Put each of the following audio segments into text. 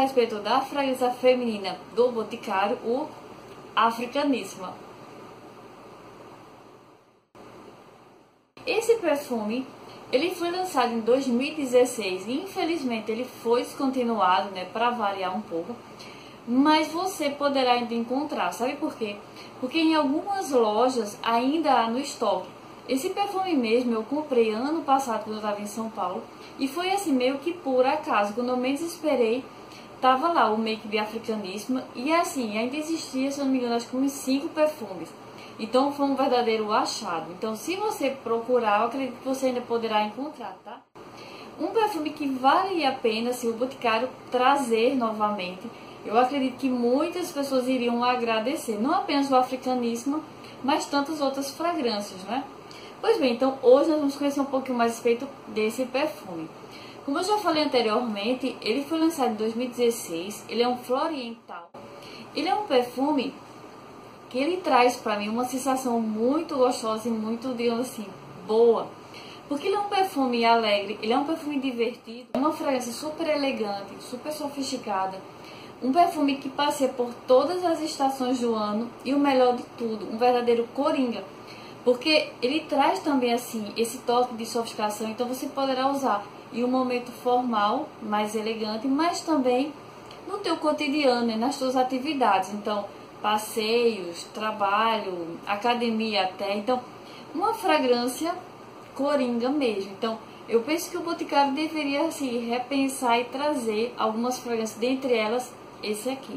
respeito da fragrância feminina do Boticário, o Africaníssima. Esse perfume, ele foi lançado em 2016 e infelizmente ele foi descontinuado, né, para variar um pouco. Mas você poderá ainda encontrar, sabe por quê? Porque em algumas lojas ainda há no estoque. Esse perfume mesmo eu comprei ano passado quando eu estava em São Paulo. E foi assim meio que por acaso, quando eu menos esperei, tava lá o Make Be Africaníssima. E assim, ainda existia, se eu não me engano, acho que uns 5 perfumes. Então foi um verdadeiro achado. Então se você procurar, eu acredito que você ainda poderá encontrar, tá? Um perfume que vale a pena, se o Boticário trazer novamente, eu acredito que muitas pessoas iriam agradecer. Não apenas o Africaníssima, mas tantas outras fragrâncias, né? Pois bem, então hoje nós vamos conhecer um pouquinho mais a respeito desse perfume. Como eu já falei anteriormente, ele foi lançado em 2016, ele é um floriental. Ele é um perfume que ele traz para mim uma sensação muito gostosa e muito, digamos assim, boa. Porque ele é um perfume alegre, ele é um perfume divertido, uma fragrância super elegante, super sofisticada. Um perfume que passeia por todas as estações do ano e o melhor de tudo, um verdadeiro coringa. Porque ele traz também assim esse toque de sofisticação, então você poderá usar em um momento formal, mais elegante, mas também no teu cotidiano, né, nas tuas atividades. Então, passeios, trabalho, academia até. Então, uma fragrância coringa mesmo. Então, eu penso que o Boticário deveria assim, repensar e trazer algumas fragrâncias, dentre elas esse aqui.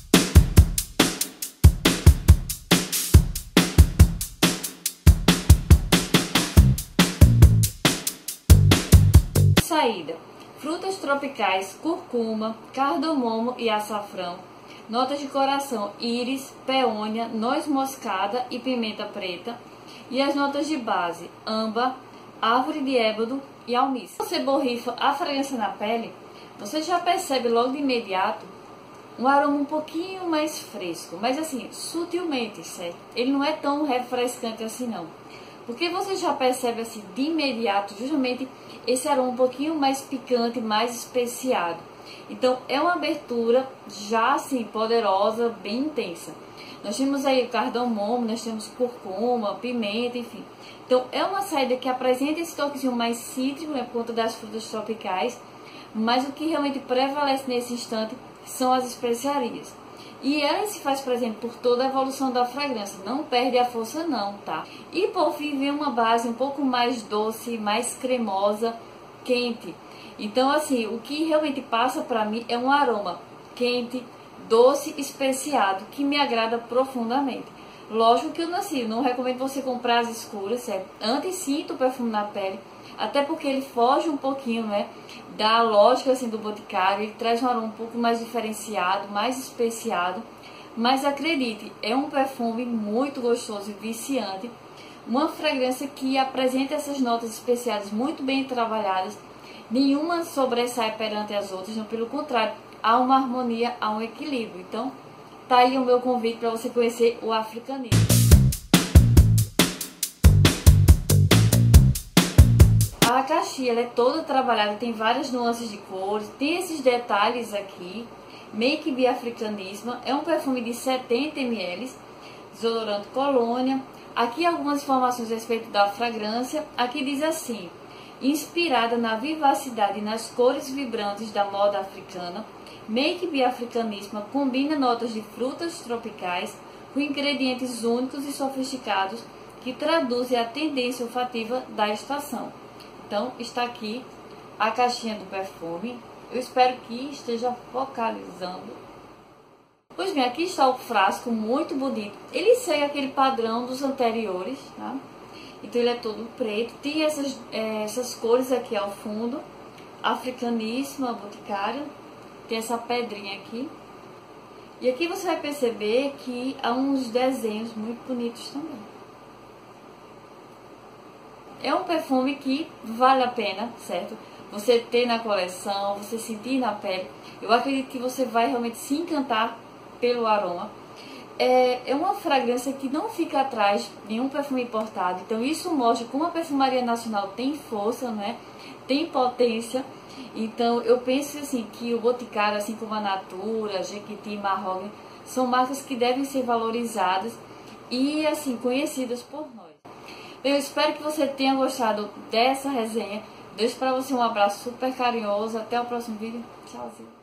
Saída: frutas tropicais, curcuma, cardamomo e açafrão. Notas de coração: íris, peônia, noz moscada e pimenta preta. E as notas de base: âmbar, árvore de ébano e almíscar. Quando você borrifa a fragrância na pele, você já percebe logo de imediato um aroma um pouquinho mais fresco, mas assim, sutilmente, certo? Ele não é tão refrescante assim não. Porque você já percebe assim de imediato justamente esse aroma um pouquinho mais picante, mais especiado. Então é uma abertura já assim poderosa, bem intensa. Nós temos aí o cardamomo, nós temos curcuma, pimenta, enfim. Então é uma saída que apresenta esse toquezinho mais cítrico, né, por conta das frutas tropicais, mas o que realmente prevalece nesse instante são as especiarias. E ela se faz presente por toda a evolução da fragrância, não perde a força não, tá? E por fim vem uma base um pouco mais doce, mais cremosa, quente. Então assim, o que realmente passa pra mim é um aroma quente, doce, especiado, que me agrada profundamente. Lógico que eu não recomendo você comprar as escuras, certo? Antes sinta o perfume na pele, até porque ele foge um pouquinho, né, da lógica assim do Boticário, ele traz um aroma um pouco mais diferenciado, mais especiado, mas acredite, é um perfume muito gostoso e viciante, uma fragrância que apresenta essas notas especiadas muito bem trabalhadas, nenhuma sobressai perante as outras, não, pelo contrário, há uma harmonia, há um equilíbrio. Então, tá aí o meu convite para você conhecer o Africaníssima. A caixinha ela é toda trabalhada, tem várias nuances de cores, tem esses detalhes aqui. Make Be Africaníssima é um perfume de 70 ml, desodorante Colônia. Aqui algumas informações a respeito da fragrância. Aqui diz assim: inspirada na vivacidade e nas cores vibrantes da moda africana, Make Be Africaníssima combina notas de frutas tropicais com ingredientes únicos e sofisticados que traduzem a tendência olfativa da estação. Então, está aqui a caixinha do perfume. Eu espero que esteja focalizando. Pois bem, aqui está o frasco, muito bonito. Ele segue aquele padrão dos anteriores, tá? Então, ele é todo preto. Tem essas cores aqui ao fundo. Africaníssima, Boticário. Tem essa pedrinha aqui. E aqui você vai perceber que há uns desenhos muito bonitos também. É um perfume que vale a pena, certo? Você ter na coleção, você sentir na pele. Eu acredito que você vai realmente se encantar pelo aroma. é uma fragrância que não fica atrás de nenhum perfume importado. Então isso mostra como a perfumaria nacional tem força, né? Tem potência. Então eu penso assim que o Boticário, assim como a Natura, Jequiti, Mahogany, são marcas que devem ser valorizadas e assim conhecidas por nós. Eu espero que você tenha gostado dessa resenha. Deixo para você um abraço super carinhoso. Até o próximo vídeo. Tchauzinho.